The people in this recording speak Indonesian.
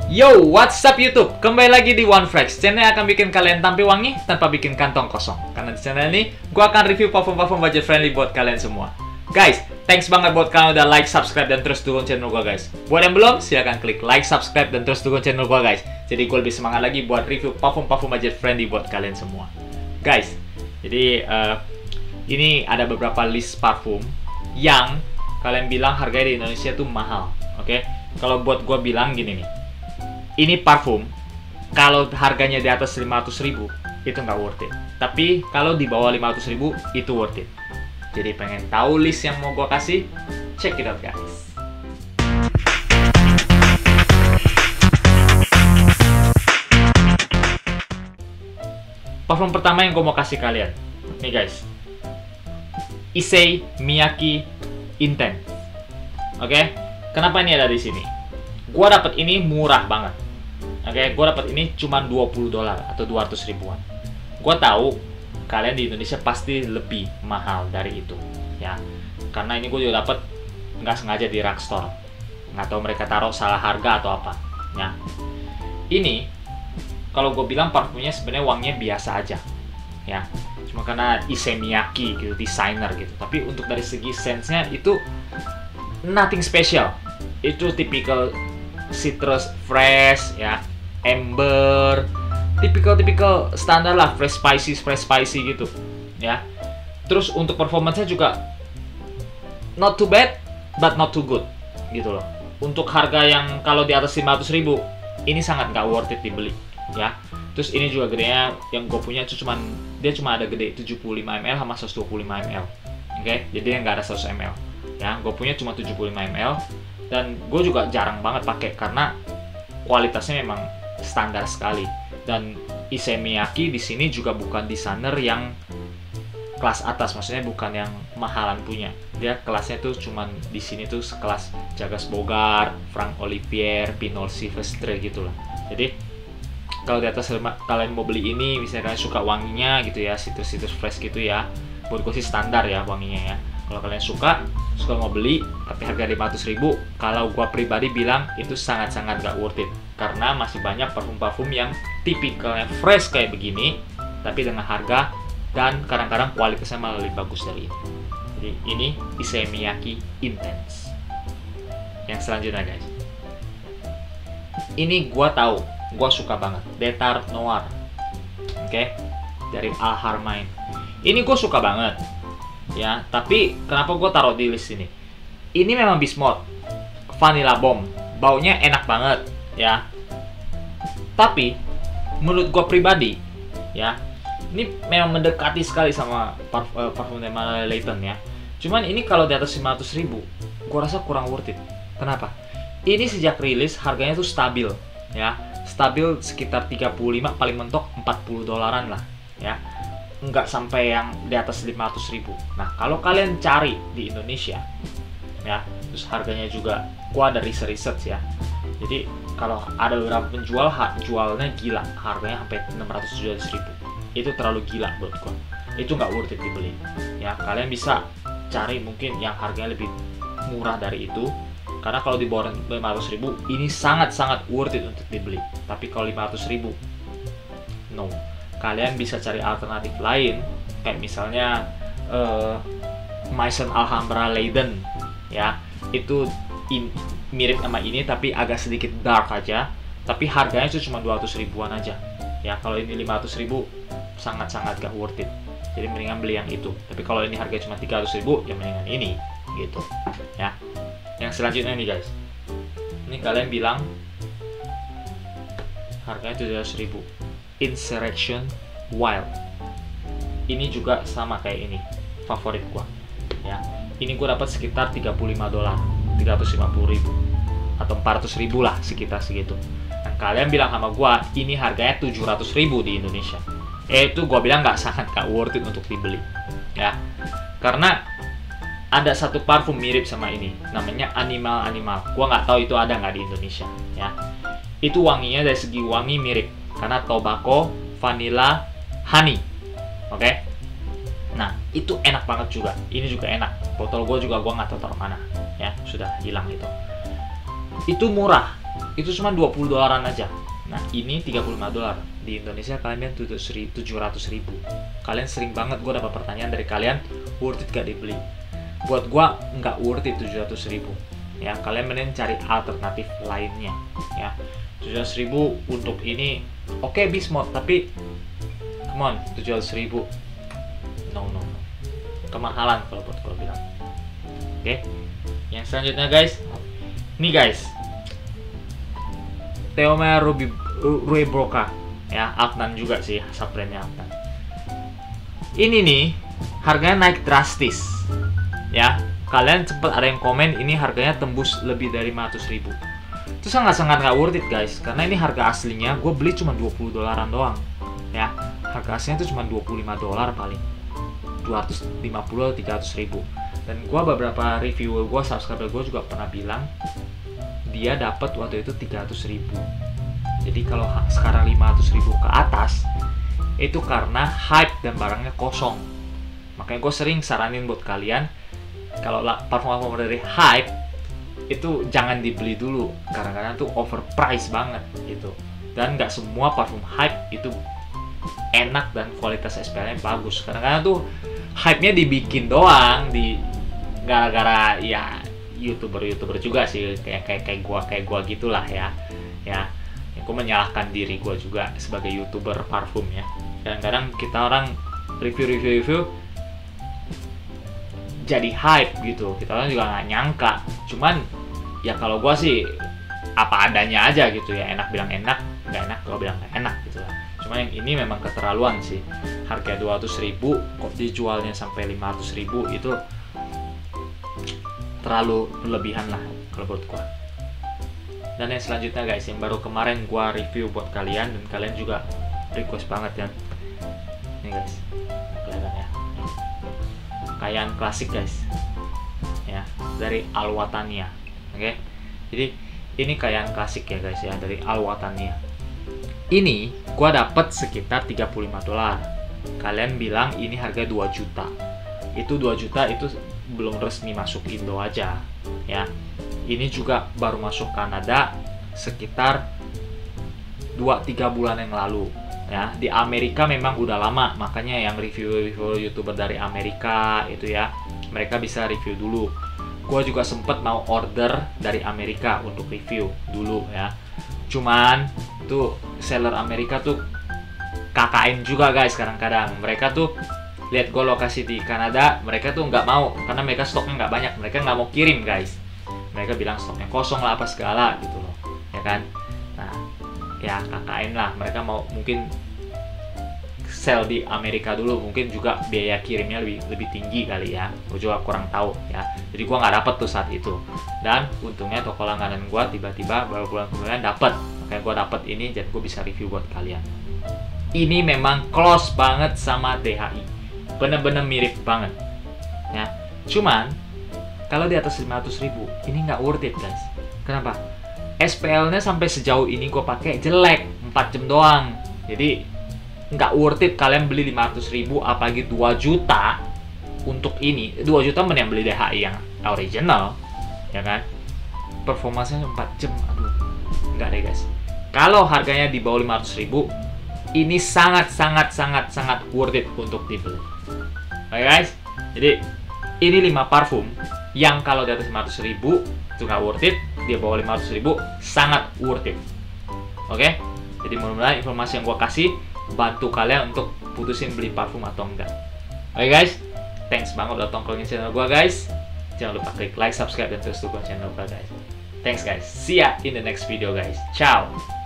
Yo, what's up YouTube? Kembali lagi di OneFresh, channel yang akan bikin kalian tampil wangi tanpa bikin kantong kosong. Karena di channel ini, gue akan review parfum-parfum budget friendly buat kalian semua. Guys, thanks banget buat kalian udah like, subscribe, dan terus dukung channel gue guys. Buat yang belum, silahkan klik like, subscribe, dan terus dukung channel gue guys. Jadi gue lebih semangat lagi buat review parfum-parfum budget friendly buat kalian semua. Guys, jadi ini ada beberapa list parfum yang kalian bilang harganya di Indonesia tuh mahal. Oke? Kalau buat gue bilang gini nih. Ini parfum, kalau harganya di atas 500.000, itu nggak worth it. Tapi, kalau di bawah 500.000, itu worth it. Jadi, pengen tahu list yang mau gue kasih? Check it out, guys. Parfum pertama yang gue mau kasih kalian. Nih, guys. Issey Miyake Intense. Oke? Kenapa ini ada di sini? Gue dapet ini murah banget. Oke, gue dapat ini cuma $20 atau 200 ribuan. Gue tahu kalian di Indonesia pasti lebih mahal dari itu, ya. Karena ini gue juga dapat nggak sengaja di drugstore. Nggak tahu mereka taruh salah harga atau apa, ya. Ini kalau gue bilang parfumnya sebenarnya wanginya biasa aja, ya. Cuma karena Issey Miyake gitu, desainer gitu. Tapi untuk dari segi sense-nya itu nothing special. Itu typical citrus fresh, ya. Amber, tipikal standar lah, fresh spicy gitu, ya. Terus untuk performance-nya juga not too bad, but not too good, gitu loh. Untuk harga yang kalau di atas 500.000, ini sangat nggak worth it dibeli, ya. Terus ini juga gedenya yang gue punya itu dia cuma ada gede 75 ml sama 125 ml, oke? Jadi nggak ada 100 ml, ya. Gue punya cuma 75 ml dan gue juga jarang banget pakai karena kualitasnya memang standar sekali. Dan Issey Miyake di sini juga bukan desainer yang kelas atas, maksudnya bukan yang mahalan punya. Dia kelasnya tuh cuman di sini tuh sekelas Jagas Bogart, Franck Olivier, Pinot Silvestre gitu lah. Jadi kalau di atas kalian mau beli ini, misalnya kalian suka wanginya gitu ya, citrus fresh gitu ya, buat gue sih standar ya wanginya ya. Kalau kalian suka mau beli, tapi harga 500.000, kalau gue pribadi bilang itu sangat-sangat gak worth it. Karena masih banyak parfum-parfum yang tipikalnya fresh kayak begini, tapi dengan harga dan kadang-kadang kualitasnya malah lebih bagus dari ini. Jadi ini Issey Miyake Intense. Yang selanjutnya guys, ini gue tahu, gue suka banget, Detard Noir, oke, dari Alharmain. Ini gue suka banget, ya. Tapi kenapa gue taruh di list ini? Ini memang Bismuth Vanilla Bomb, baunya enak banget, ya. Tapi menurut gue pribadi, ya, ini memang mendekati sekali sama parfum Nirmala Leighton ya. Cuman ini kalau di atas 500.000, gue rasa kurang worth it. Kenapa? Ini sejak rilis harganya tuh stabil, ya. Stabil sekitar 35, paling mentok $40 lah, ya. Nggak sampai yang di atas 500.000. Nah, kalau kalian cari di Indonesia, ya, terus harganya juga, gua ada research ya. Jadi kalau ada beberapa penjual jualnya gila, harganya sampai 600.000. Itu terlalu gila buat gua. Itu nggak worth it dibeli. Ya, kalian bisa cari mungkin yang harganya lebih murah dari itu. Karena kalau di bawah 500.000, ini sangat-sangat worth it untuk dibeli. Tapi kalau 500.000, no. Kalian bisa cari alternatif lain, kayak misalnya Maison Alhambra Leiden, ya. Itu mirip sama ini tapi agak sedikit dark aja, tapi harganya itu cuma 200 ribuan aja, ya. Kalau ini 500.000 sangat-sangat gak worth it, jadi mendingan beli yang itu. Tapi kalau ini harganya cuma 300.000, ya mendingan ini gitu, ya. Yang selanjutnya nih guys, ini kalian bilang harganya 700.000, Insurrection Wild. Ini juga sama kayak ini, favorit gua, ya. Ini gua dapat sekitar $35, 350.000 atau 400.000 lah, sekitar segitu. Dan kalian bilang sama gua ini harganya 700.000 di Indonesia. Itu gua bilang sangat gak worth it untuk dibeli, ya. Karena ada satu parfum mirip sama ini, namanya Animal. Gua nggak tahu itu ada nggak di Indonesia, ya. Itu wanginya dari segi wangi mirip, karena tobacco, vanilla, honey, oke. Nah, itu enak banget juga. Ini juga enak. Botol gue juga gue nggak tahu taruh mana, ya, sudah hilang itu. Itu murah, itu cuma 20 dolaran aja. Nah ini 35 dolar. Di Indonesia kalian 700 ribu. Kalian sering banget gue dapat pertanyaan dari kalian, worth it gak dibeli? Buat gue nggak worth it 700 ribu. Ya kalian mending cari alternatif lainnya. Ya 700 ribu untuk ini oke, Bismod, tapi come on, 700 ribu no, kemahalan kalau buat gue bilang. Oke. Yang selanjutnya guys, nih guys, Teomea Rue Broca, ya, Altnan juga sih, subbrandnya Altnan. Ini nih harganya naik drastis, ya. Kalian cepet ada yang komen ini harganya tembus lebih dari 500 ribu. Itu sangat-sangat nggak worth it guys, karena ini harga aslinya gue beli cuma 20 dolaran doang, ya. Harga aslinya itu cuma 25 dolar paling, 250-300 ribu. Dan gue beberapa reviewer gue, subscriber gue juga pernah bilang dia dapat waktu itu 300 ribu. Jadi kalau sekarang 500 ribu ke atas itu karena hype dan barangnya kosong. Makanya gue sering saranin buat kalian, kalau parfum dari hype itu jangan dibeli dulu, kadang-kadang tuh overpriced banget gitu. Dan nggak semua parfum hype itu enak dan kualitas SPL-nya bagus. Kadang-kadang tuh hype-nya dibikin doang, di gara-gara ya youtuber juga sih, kayak gua gitulah ya. Aku menyalahkan diri gua juga sebagai youtuber parfum ya. Kadang-kadang kita orang review jadi hype gitu, kita orang juga nggak nyangka. Cuman ya kalau gua sih apa adanya aja gitu ya, enak bilang enak, nggak enak gua bilang nggak enak gitu lah. Cuma yang ini memang keterlaluan sih, harga 200 ribu kok dijualnya sampai 500 ribu, itu terlalu berlebihan lah kalau buat gua. Dan yang selanjutnya guys, yang baru kemarin gua review buat kalian dan kalian juga request banget ya. Ini guys, kelihatan ya, kayan klasik guys, ya, dari Al-Wataniya. Oke, jadi ini kayan klasik ya guys ya, dari Al-Wataniya. Ini gua dapat sekitar 35 dolar. Kalian bilang ini harga 2 juta. Itu 2 juta itu belum resmi masuk Indo aja ya. Ini juga baru masuk Kanada sekitar 2-3 bulan yang lalu ya. Di Amerika memang udah lama, makanya yang review youtuber dari Amerika itu ya, mereka bisa review dulu. Gua juga sempet mau order dari Amerika untuk review dulu ya. Cuman tuh seller Amerika tuh KKN juga guys, kadang-kadang mereka tuh lihat gue lokasi di Kanada, mereka tuh nggak mau karena mereka stoknya nggak banyak, mereka nggak mau kirim guys. Mereka bilang stoknya kosong lah apa segala gitu loh, ya kan. Nah ya KKN lah, mereka mau mungkin sell di Amerika dulu, mungkin juga biaya kirimnya lebih tinggi kali ya, gue juga kurang tahu ya. Jadi gue nggak dapet tuh saat itu, dan untungnya toko langganan gue tiba-tiba baru bulan kemudian dapet, makanya gue dapet ini dan gue bisa review buat kalian. Ini memang close banget sama DHI, bener-bener mirip banget ya. Cuman kalau di atas 500 ribu ini nggak worth it guys. Kenapa? SPL-nya sampai sejauh ini gue pakai jelek, 4 jam doang. Jadi nggak worth it kalian beli 500 ribu, apalagi 2 juta untuk ini. 2 juta mending beli DHI yang original ya kan. Performanya 4 jam, aduh nggak deh guys. Kalau harganya di bawah 500 ribu ini sangat worth it untuk dibeli. Oke guys, jadi ini 5 parfum yang kalau di atas 500 ribu itu nggak worth it, di bawah 500 ribu sangat worth it. Oke, jadi mudah-mudahan informasi yang gue kasih bantu kalian untuk putusin beli parfum atau enggak. Oke guys, thanks banget udah tongkrongin channel gue guys. Jangan lupa klik like, subscribe, dan terus dukung channel gue guys. Thanks guys, see ya in the next video guys. Ciao.